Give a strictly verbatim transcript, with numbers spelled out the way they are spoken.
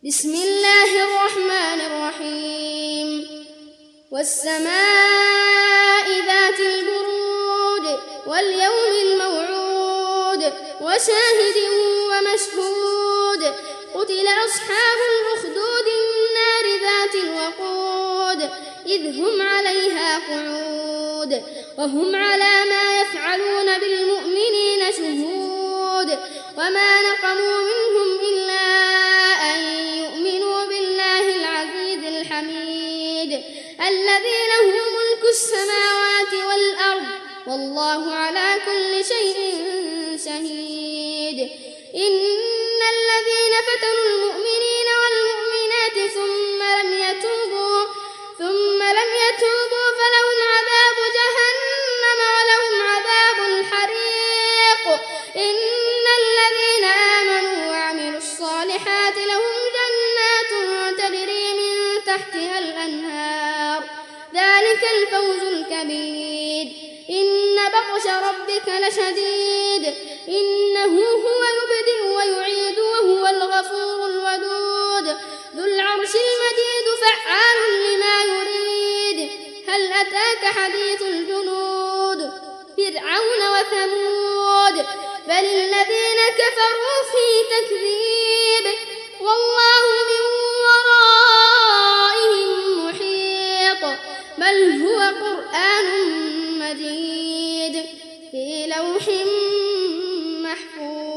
بسم الله الرحمن الرحيم والسماء ذات البروج واليوم الموعود وشاهد ومشهود قتل أصحاب الأخدود النار ذات الوقود إذ هم عليها قعود وهم على ما يفعلون بالمؤمنين شهود وما نقموا منهم إلا أن يؤمنوا بالله العزيز الحميد الذي له ملك السماوات والأرض والله على كل شيء شهيد إن الذين فتنوا المؤمنين والمؤمنات ثم لم يتوبوا ثم لم يتوبوا فلهم عذاب جهنم ولهم عذاب الحريق إن الذين آمنوا وعملوا الصالحات لهم جنات تجري من تحتها الأنهار ذلك الفوز الكبير إن بطش ربك لشديد إنه هو يبدئ ويعيد وهو الغفور الودود ذو العرش المجيد فعال لما يريد هل أتاك حديث الجنود فرعون وثمود بل الذين كفروا في تكذيب والله من ورائهم محيط بل هو قرآن مجيد في لوح محفوظ.